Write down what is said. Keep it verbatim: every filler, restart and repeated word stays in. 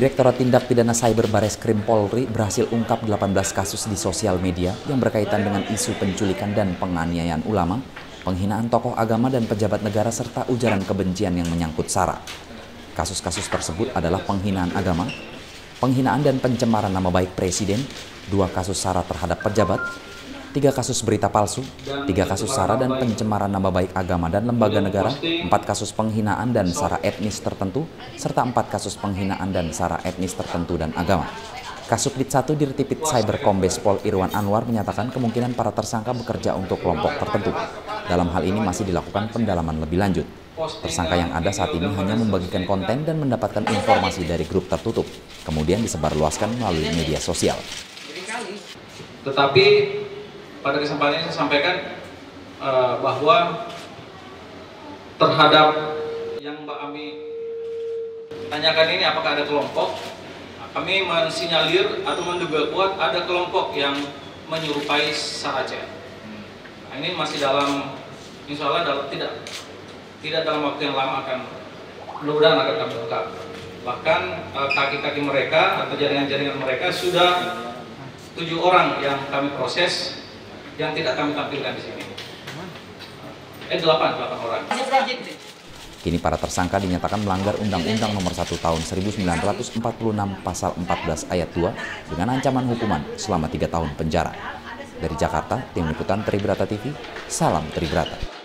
Direktorat Tindak Pidana Cyber Bareskrim Polri berhasil ungkap delapan belas kasus di sosial media yang berkaitan dengan isu penculikan dan penganiayaan ulama, penghinaan tokoh agama dan pejabat negara serta ujaran kebencian yang menyangkut SARA. Kasus-kasus tersebut adalah penghinaan agama, penghinaan dan pencemaran nama baik presiden, dua kasus SARA terhadap pejabat, tiga kasus berita palsu, tiga kasus SARA dan pencemaran nama baik agama dan lembaga negara, empat kasus penghinaan dan SARA etnis tertentu, serta empat kasus penghinaan dan SARA etnis tertentu dan agama. Kasubdit satu Dirtipid Cyber Kombes Pol Irwan Anwar menyatakan kemungkinan para tersangka bekerja untuk kelompok tertentu. Dalam hal ini masih dilakukan pendalaman lebih lanjut. Tersangka yang ada saat ini hanya membagikan konten dan mendapatkan informasi dari grup tertutup, kemudian disebarluaskan melalui media sosial. Tetapi pada kesempatan ini saya sampaikan uh, bahwa terhadap yang Mbak Ami tanyakan ini apakah ada kelompok, kami mensinyalir atau menduga kuat ada kelompok yang menyerupai Saracen. Nah, ini masih dalam, insya Allah dalam, tidak tidak dalam waktu yang lama akan mudah-mudahan akan kami ungkap. Bahkan kaki-kaki uh, mereka atau jaringan-jaringan mereka sudah tujuh orang yang kami proses, yang tidak kami tampilkan di sini. Eh delapan, delapan orang. Kini para tersangka dinyatakan melanggar Undang-Undang Nomor satu Tahun seribu sembilan ratus empat puluh enam Pasal empat belas Ayat dua dengan ancaman hukuman selama tiga tahun penjara. Dari Jakarta, Tim Liputan Tribrata T V, salam Tribrata.